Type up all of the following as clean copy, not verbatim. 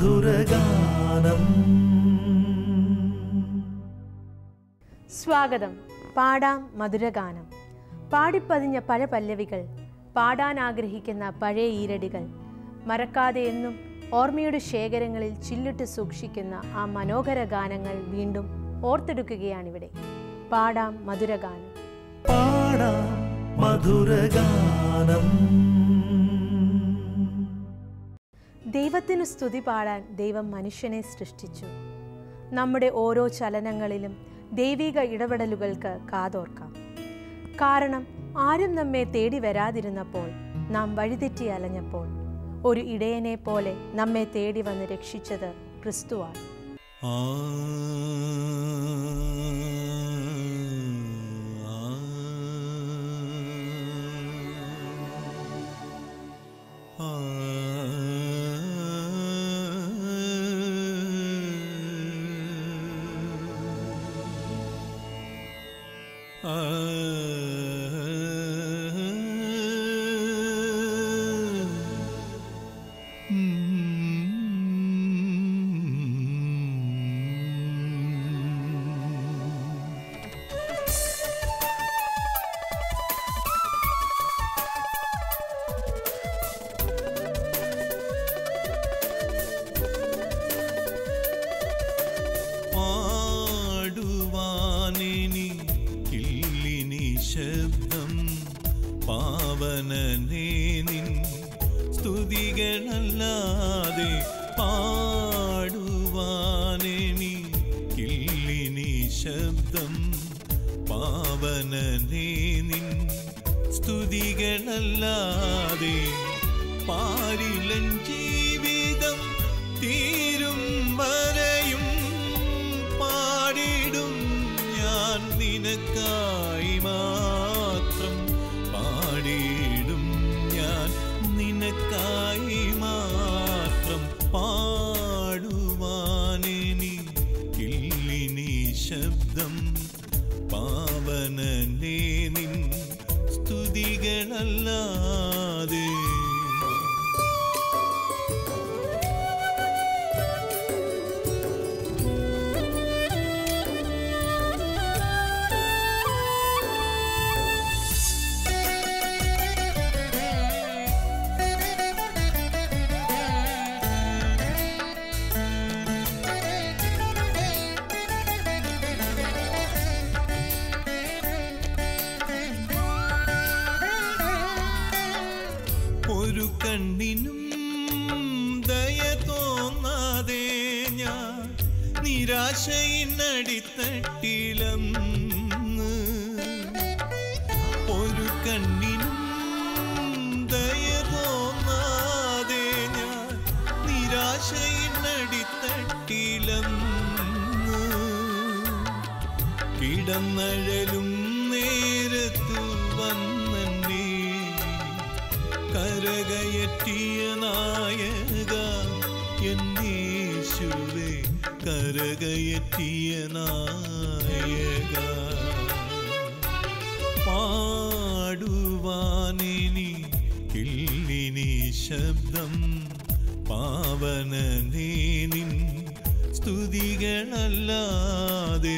മധുരഗാനം. സ്വാഗതം. പാടാം മധുരഗാനം. പാടിപ്പതിഞ്ഞ പല പല്ലവികൾ, പാടാൻ ആഗ്രഹിക്കുന്ന പഴയ ഈരടികൾ, മറക്കാതെ എന്നും ഓർമ്മയുടെ ശേഖരങ്ങളിൽ ചില്ലിട്ട് സൂക്ഷിക്കുന്ന ആ മനോഹര ഗാനങ്ങൾ വീണ്ടും ഓർത്തെടുക്കുകയാണിവിടെ. പാടാം മധുരഗാനം. പാടാം മധുരഗാനം. ദൈവത്തിനു സ്തുതി പാടാൻ ദൈവം മനുഷ്യനെ സൃഷ്ടിച്ചു. നമ്മുടെ ഓരോ ചലനങ്ങളിലും ദൈവിക ഇടപെടലുകൾക്ക് കാതോർക്കാം. കാരണം ആരും നമ്മെ തേടി വരാതിരുന്നപ്പോൾ, നാം വഴിതെറ്റി അലഞ്ഞപ്പോൾ ഒരു ഇടയനെ പോലെ നമ്മെ തേടി വന്ന് രക്ഷിച്ചത് ക്രിസ്തുവാണ്. ശബ്ദം പാവനനേ നിൻ സ്തുതികളല്ലാതെ പാടുവാനെനിക്കില്ലിനി ശബ്ദം പാവനനേ നിൻ സ്തുതികളല്ലാതെ പാരിലൻ ജീവിതം തീരും വരെയും പാടിടും ഞാൻ നിനക്കായി മാത്രം, പാടിടും ഞാൻ നിനക്കായി മാത്രം. പാടുവാനെനിക്കില്ലിനി ശബ്ദം പാവനനേ നിൻ സ്തുതികളല്ലാതെ. ഒരു കണ്ണിനും ദയ തോന്നാതെ ഞാൻ നിരാശയിനടിത്തട്ടിലന്ന്, ഒരു കണ്ണിനും ദയ തോന്നാതെ ഞാൻ നിരാശയിനടിത്തട്ടിലന്ന്, കിടന്നഴലും നേരത്തു വന്നേ കരകയറ്റിയ നായക എന്നേശുവേ, കരകയറ്റിയ നായക. പാടുവാനെനിക്കില്ലിനി ശബ്ദം പാവനനേ നിൻ സ്തുതികളല്ലാതെ.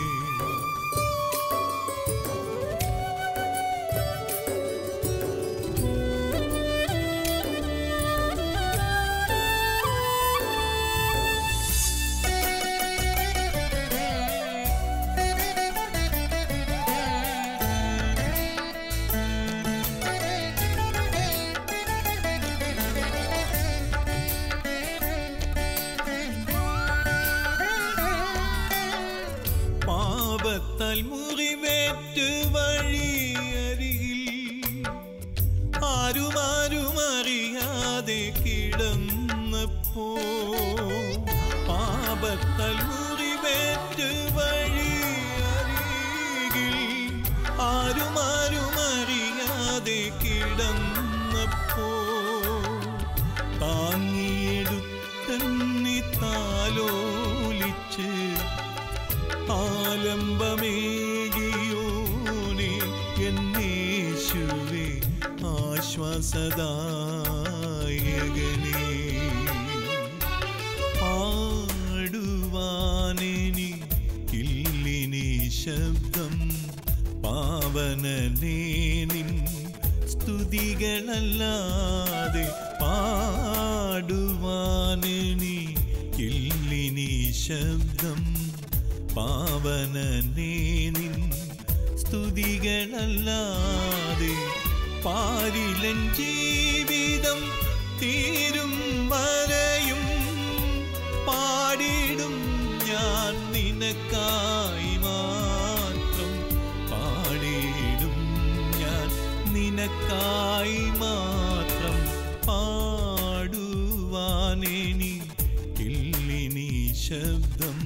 പാപത്താൽ മുറിവേറ്റ് വഴിയരികിൽ ആരുമാരുമറിയാതെ കിടന്നപ്പോ, പാപത്താൽ മുറിവേറ്റ് വഴിയരികിൽ ആരുമാരുമറിയാതെ കിടന്നപ്പോ, താങ്ങിയെടുത്തന്നി താലോലിച്ച് ആലംബമേകിയോനെ എന്നേശുവേ, ആശ്വാസദായകനേ. ശബ്ദം പാവനനേ നിൻ സ്തുതികളല്ലാതെ പാടുവാനെനിക്കില്ലിനി ശബ്ദം പാവനനേ നിൻ സ്തുതികളല്ലാതെ പാരിലൻ ജീവിതം തീരും വരെയും പാടിടും ഞാൻ നിനക്കായി മാത്രം പാടിടും ഞാൻ നിനക്കായി മാത്രം പാടുവാനെനിക്കില്ലിനി ശബ്ദം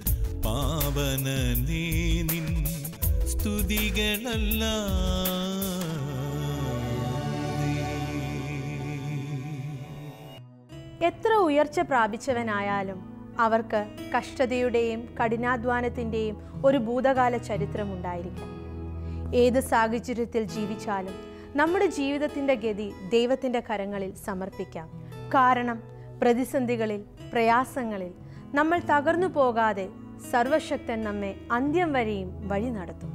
പാവനനേ നിൻ സ്തുതികളല്ല. എത്ര ഉയർച്ച പ്രാപിച്ചവനായാലും അവർക്ക് കഷ്ടതയുടെയും കഠിനാധ്വാനത്തിൻ്റെയും ഒരു ഭൂതകാല ചരിത്രമുണ്ടായിരിക്കാം. ഏത് സാഹചര്യത്തിൽ ജീവിച്ചാലും നമ്മുടെ ജീവിതത്തിൻ്റെ ഗതി ദൈവത്തിൻ്റെ കരങ്ങളിൽ സമർപ്പിക്കാം. കാരണം പ്രതിസന്ധികളിൽ, പ്രയാസങ്ങളിൽ നമ്മൾ തകർന്നു പോകാതെ സർവശക്തൻ നമ്മെ അന്ത്യം വരെയും വഴി നടത്തും.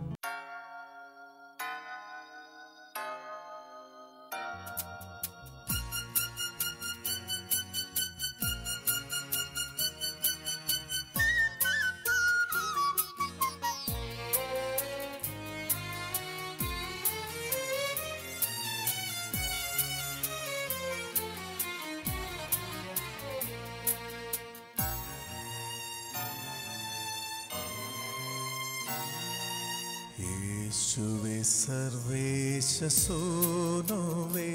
യേശുവേ സർവേശ സോനുവേ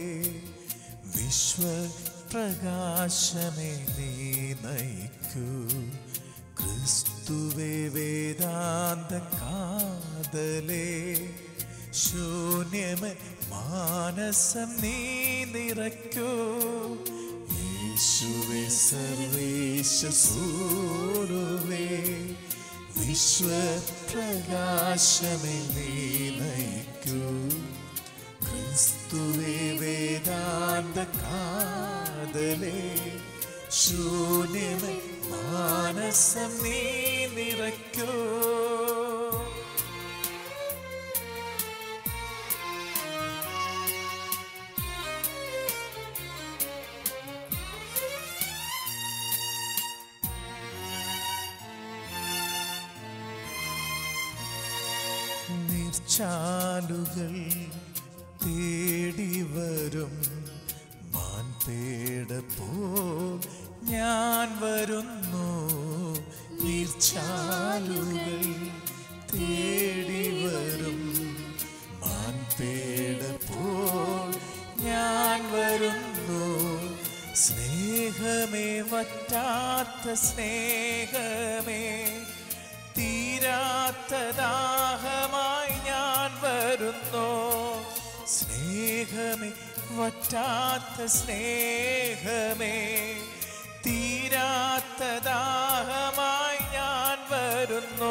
വിശ്വപ്രകാശമേ നീ നയിക്കൂ. ക്രിസ്തുവേ വേദാന്ത കാതലേ ശൂന്യമേ മാനസം നീ നിറയ്ക്കൂ. യേശുവേ സർവേശ സോനുവേ വിശ്വപ്രകാശമേ നീ നയിക്കൂ. ക്രിസ്തുവേ വേദാന്ത കാതലേ ശൂന്യമേ മാനസം നീ നിറയ്ക്കൂ. ചാലുകൾ തേടി വരും മാൻപേട പോൽ ഞാൻ വരുന്നു. നീർച്ചാലുകൾ തേടി വരും മാൻപേട പോൽ ഞാൻ വരുന്നു. സ്നേഹമേ വറ്റാത്ത സ്നേഹമേ തീരാത്ത ദാഹമായി ഞാൻ വരുന്നു. സ്നേഹമേ വറ്റാത്ത സ്നേഹമേ തീരാത്ത ദാഹമായി ഞാൻ വരുന്നു.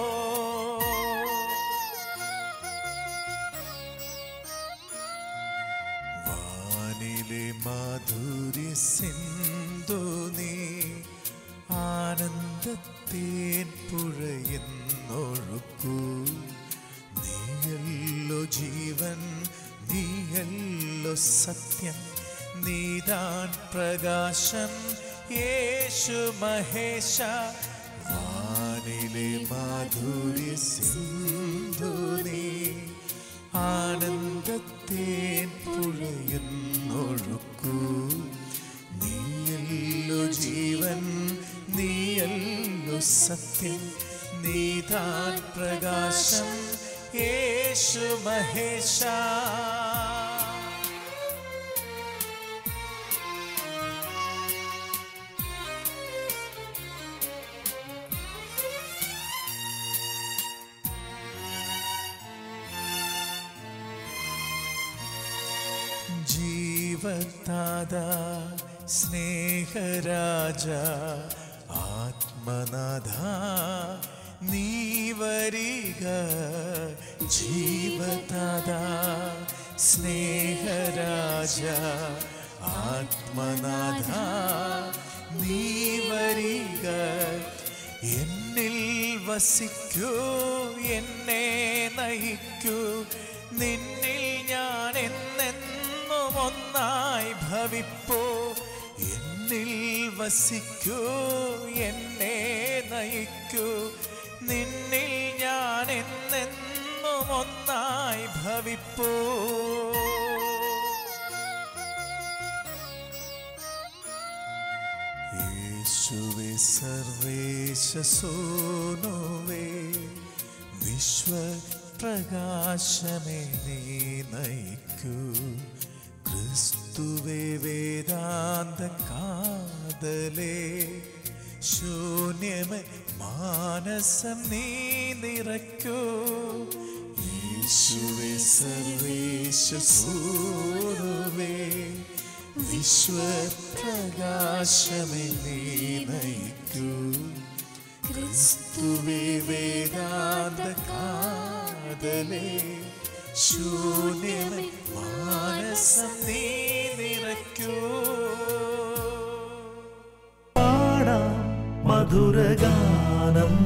വാനിലെ മാധുര്യ സിന്ധു നീ ആനന്ദത്തേൻ പുഴയെന്നൊഴുക്കൂ. നീയല്ലോ ജീവൻ, നീയല്ലോ സത്യം, നീതാൻ പ്രകാശം യേശു മഹേശ. വാനിലെ മാധുര്യ സിന്ധു നീ ആനന്ദത്തേൻ പുഴയെന്നൊഴുക്കൂ. നീയല്ലോ ജീവൻ, നീയല്ലോ സത്യം, നീതാൻ പ്രകാശം യേശു മഹേശ. ജീവതാത സ്നേഹരാജ ആത്മനാഥ നീ വരിക. ജീവതാത സ്നേഹരാജ ആത്മനാഥ നീ വരിക. എന്നിൽ വസിക്കൂ, എന്നെ നയിക്കൂ, നിന്നിൽ ഞാൻ എന്നെന്നും ഒന്നായി ഭവിപ്പോ. എന്നിൽ വസിക്കൂ, എന്നെ നയിക്കൂ, നിന്നിൽ ഞാൻ എന്നെന്നും ഒന്നായി ഭവിപ്പോ. യേശുവേ സർവേശ സോനുവേ, വിശ്വപ്രകാശമേ നീ നയിക്കൂ. ക്രിസ്തുവേ വേദാന്ത കാതലേ, ശൂന്യമേ മാനസം നീ നിറയ്ക്കൂ. യേശുവേ സർവേശ സോനുവേ, വിശ്വപ്രകാശമേ നീ നയിക്കൂ. ക്രിസ്തുവേ വേദാന്ത കാതലേ, ശൂന്യമേ മാനസം നീ നിറയ്ക്കൂ. പാടാം മധുരഗാനം.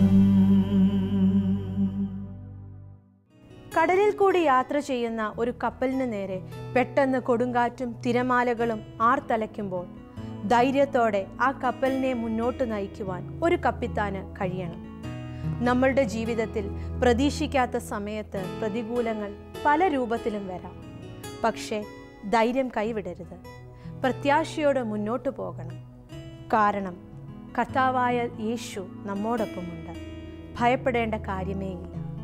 കടലിൽ കൂടി യാത്ര ചെയ്യുന്ന ഒരു കപ്പലിന് നേരെ പെട്ടെന്ന് കൊടുങ്കാറ്റും തിരമാലകളും ആർത്തലയ്ക്കുമ്പോൾ ധൈര്യത്തോടെ ആ കപ്പലിനെ മുന്നോട്ട് നയിക്കുവാൻ ഒരു കപ്പിത്താന് കഴിയണം. നമ്മളുടെ ജീവിതത്തിൽ പ്രതീക്ഷിക്കാത്ത സമയത്ത് പ്രതികൂലങ്ങൾ പല രൂപത്തിലും വരാം. പക്ഷേ ധൈര്യം കൈവിടരുത്. പ്രത്യാശയോടെ മുന്നോട്ട് പോകണം. കാരണം കർത്താവായ യേശു നമ്മോടൊപ്പമുണ്ട്. ഭയപ്പെടേണ്ട കാര്യമേയില്ല.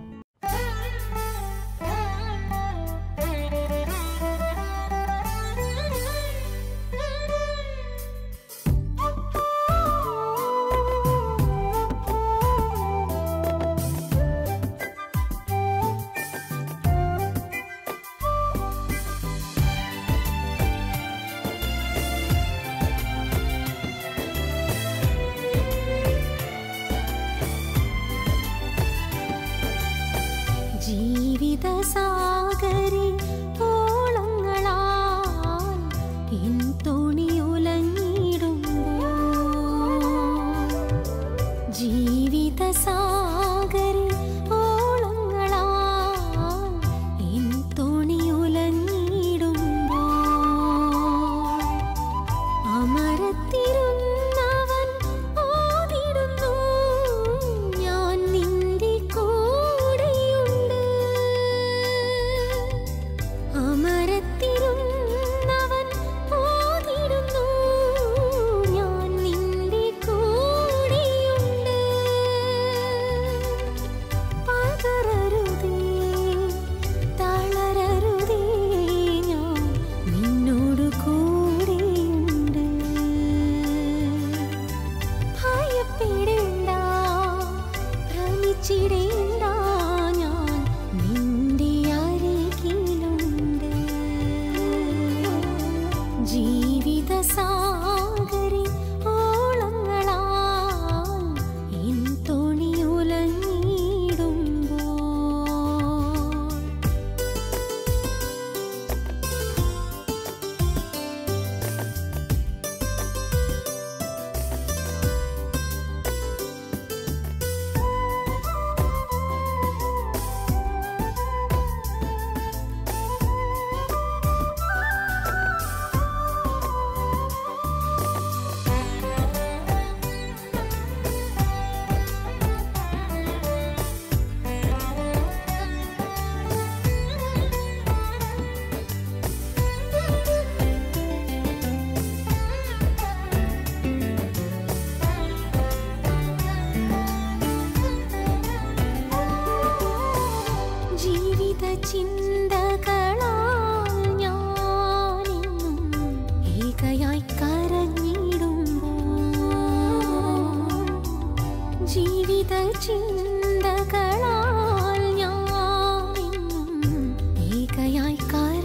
സാഗരി ഓളങ്ങളാൽ എൻ തോണി ഉലഞ്ഞിടുമ്പോൾ, ജീവിത സാഗരി ഓളങ്ങളാൽ എൻ തോണി ഉലഞ്ഞിടുമ്പോൾ, അമരത്തിരുന്നവൻ ഓതിടുന്നു, ഞാൻ നിന്റെ കൂടെയുണ്ട്. അമരത്തിരുന്നവൻ ഓതിടുന്നു, ഞാൻ നിന്റെ കൂടെയുണ്ട്. പതറരുതേ, തളരരുതേ, ഞാൻ നിന്നോട് കൂടെയുണ്ട്. ഭയപ്പെടേണ്ട, ഭ്രമിച്ചിടേണ്ട, ഞാൻ നിന്റെ അരികിലുണ്ട്. ജീവിത സാഗരി ഓളങ്ങളാൽ എൻ തോണി ഉലഞ്ഞിടുമ്പോൾ, ജീവിത ചിന്തകളാൽ ഞാനെന്നും ഏകയായി കരഞ്ഞിടുമ്പോൾ, ജീവിത ചിന്തകളാൽ ഞാനെന്നും ഏകയായി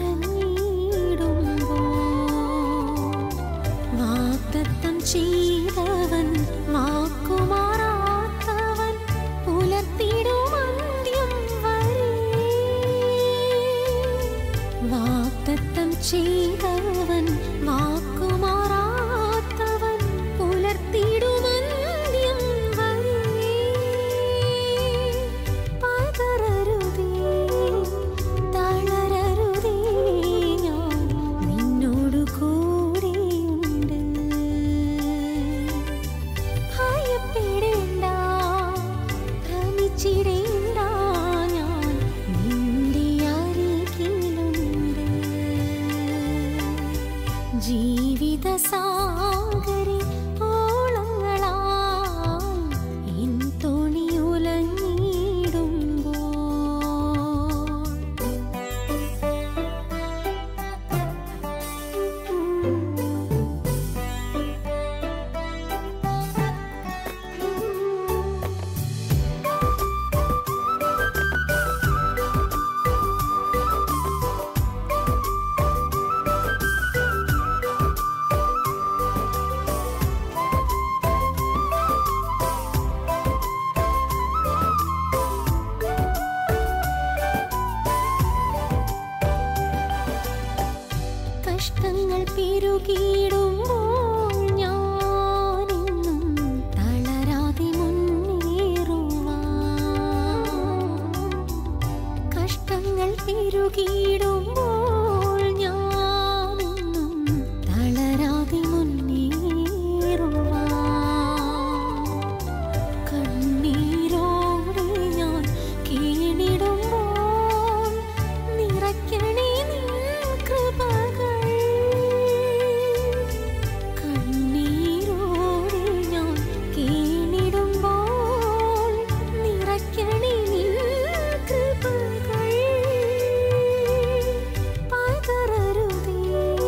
കരഞ്ഞിടുമ്പോൾ, വാഗ്ദത്തം ചെയ്തവൻ വാക്കുമാറാത്തവൻ പുലർത്തിടും അന്ത്യം വരെ. വാഗ്ദത്തം ചെയ്തവൻ വാക്കുമാറാത്തവൻ പുലർത്തിടും അന്ത്യം വരെ. പെരുകിയിടുമ്പോൾ ഞാനെന്നും തളരാതെ മുന്നേറുവാൻ. കഷ്ടങ്ങൾ പെരുകിയിടുമ്പോൾ ഞാനെന്നും തളരാതെ മുന്നേറുവാൻ. കണ്ണീരോടെ ഞാൻ കീണിടുമ്പോൾ നിറയ്ക്കണേ നിൻ കൃപകൾ. കണ്ണീരോടെ ഞാൻ കീണിടുമ്പോൾ നിറയ്ക്കണേ നിൻ കൃപകൾ. പതറരുതേ,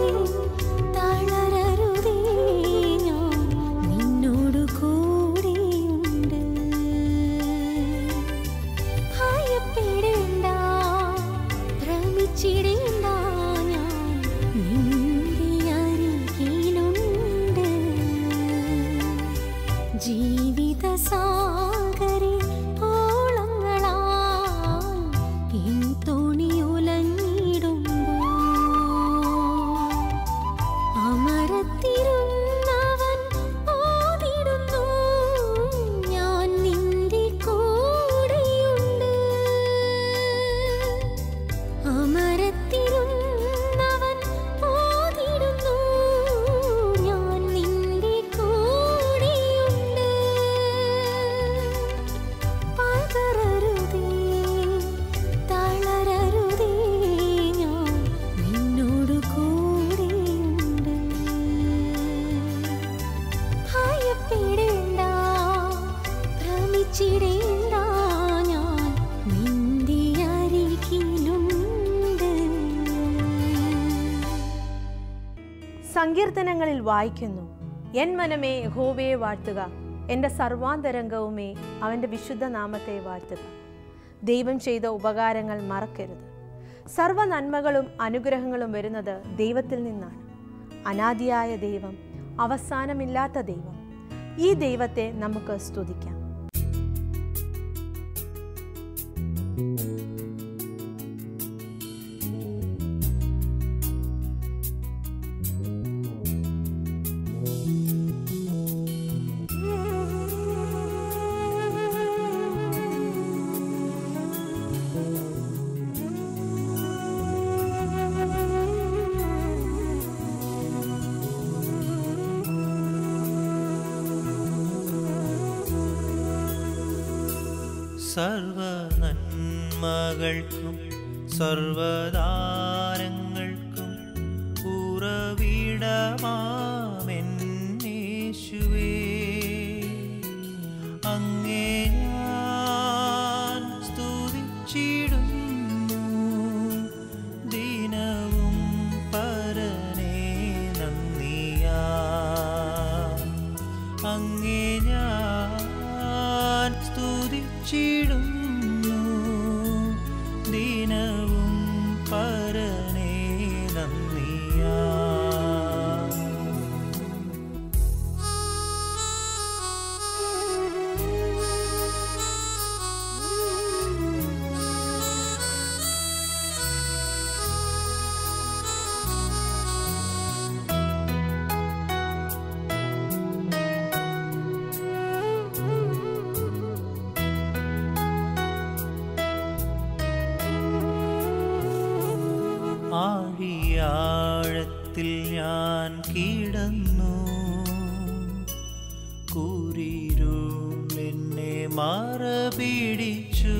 തളരരുതേ, ഞാൻ നിന്നോടു കൂടെയുണ്ട്. ഭയപ്പെടേണ്ട, ഭ്രമിച്ചിടേണ്ട, ഞാൻ നിന്റെ അരികിലുണ്ട്. ജീവിത സാഗരേ ഓളങ്ങളാൽ എൻ തോണി ഉലഞ്ഞിടുമ്പോൾ അമരത്തിരുന്നവൻ ഓതിടുന്നു, ഞാൻ നിന്റെ കൂടെയുണ്ട്. അമരത്തിരുന്നവൻ ഓതിടുന്നു, ഞാൻ നിന്റെ കൂടെയുണ്ട്. പതറരുതേ, തളരരുതേ, ഞാൻ നിന്നോടു കൂടെയുണ്ട്. ഭയപ്പെടേണ്ട, ഭ്രമിച്ചിടേണ്ട, ഞാൻ നിന്റെ അരികിലുണ്ട്. സങ്കീർത്തനങ്ങളിൽ വായിക്കുന്നു, എൻ മനമേ യഹോവയെ വാഴ്ത്തുക, എൻ്റെ സർവാന്തരംഗവുമേ അവൻ്റെ വിശുദ്ധ നാമത്തെ വാഴ്ത്തുക. ദൈവം ചെയ്ത ഉപകാരങ്ങൾ മറക്കരുത്. സർവ്വ നന്മകളും അനുഗ്രഹങ്ങളും വരുന്നത് ദൈവത്തിൽ നിന്നാണ്. അനാദിയായ ദൈവം, അവസാനമില്ലാത്ത ദൈവം. ഈ ദൈവത്തെ നമുക്ക് സ്തുതിക്കാം. സർവ നന്മകൾക്കും സർവദാനങ്ങൾക്കും ഉറവിടമാമെന്നേശുവേ, അങ്ങേ ഞാൻ സ്തുതിച്ചിടുന്നു ദിനവും പരനേ നന്ദിയാ. അങ്ങേ ഞാൻ സ്തുതിച്ചിടുന്നു ദിനവും പരനേ നന്ദിയാ. ആഴിയാഴത്തിൽ ഞാൻ കിടന്നു, കൂരിരുൾ എന്നെ മറപിടിച്ചു.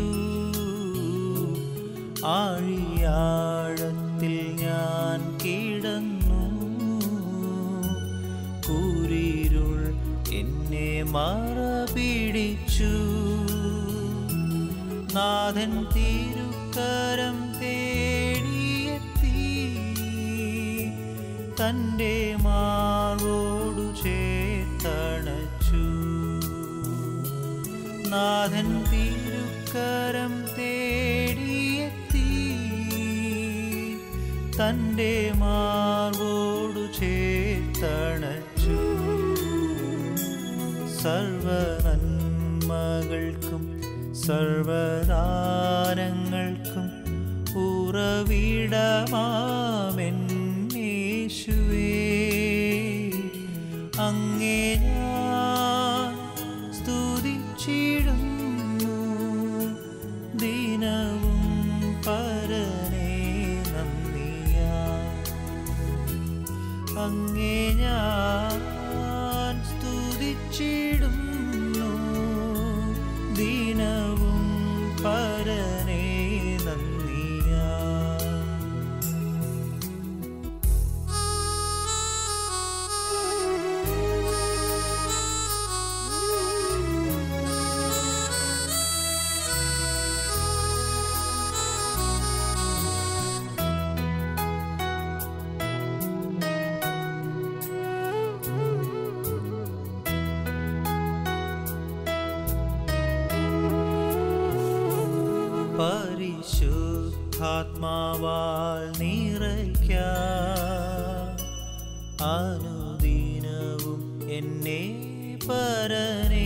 ആഴിയാഴത്തിൽ ഞാൻ കിടന്നു, കൂരിരുൾ എന്നെ മറപിടിച്ചു. നാഥൻ തിരുക്കരം തേടിയെത്തി, തൻ്റെ മാർവോടു ചേർത്തണച്ചു. നാഥൻ തിരുക്കരം തേടിയെത്തി, തൻ്റെ മാർവോടു ചേർത്തണച്ചു. സർവ നന്മകൾക്കും സർവദാനങ്ങൾക്കും ഉറവിടമാമെന്നേശുവേ, അങ്ങേ ഞാൻ സ്തുതിച്ചിടുന്നു ദിനവും പരനേ നന്ദിയാ. പരിശുദ്ധാത്മാവാൽ നിറയ്ക്കാം അനുദിനവും എന്നെ പരനേ.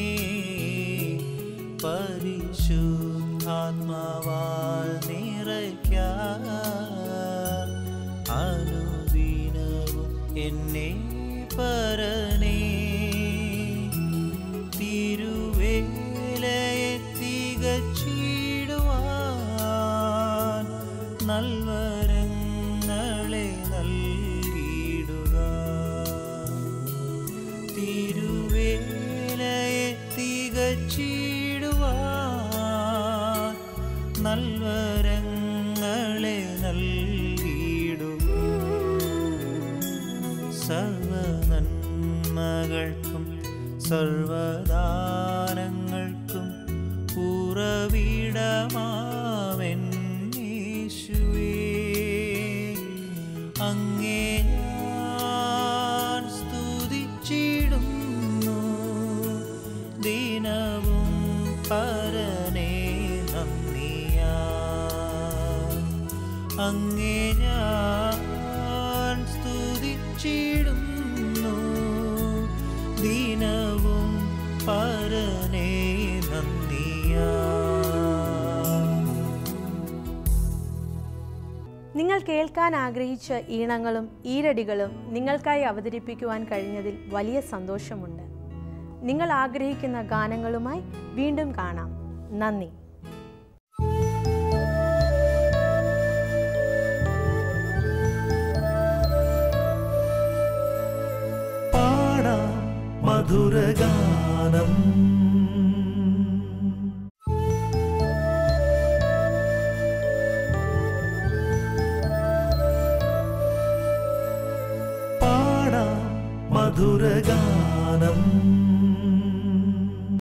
പരിശുദ്ധാത്മാവാൽ നിറയ്ക്കാം അനുദിനവും എന്നെ പരനേ. തിരുവേലയെ തികച്ചിടുവാൻ നൽവരങ്ങളെ നൽകിയിടുക. തിരുവേലയെ തികച്ചിടുവാൻ നൽവരങ്ങളെ നൽകിയിടുക. സർവനന്മകൾക്കും സർവദാനങ്ങൾക്കും ഉറവിടമാവൻ യേശുവേ. അങ്ങേ ഞാൻ സ്തുതിച്ചിടുന്നു ദിനവും പരനേ നന്ദിയാ. അങ്ങേ ഞാൻ സ്തുതിച്ചിടുന്നു ദിനവും പരനേ നന്ദിയാ. നിങ്ങൾ കേൾക്കാൻ ആഗ്രഹിച്ച ഈണങ്ങളും ഈരടികളും നിങ്ങൾക്കായി അവതരിപ്പിക്കുവാൻ കഴിഞ്ഞതിൽ വലിയ സന്തോഷമുണ്ട്. നിങ്ങൾ ആഗ്രഹിക്കുന്ന ഗാനങ്ങളുമായി വീണ്ടും കാണാം. നന്ദി. പാടാം മധുരഗാനം. പാടാം മധുരഗാനം.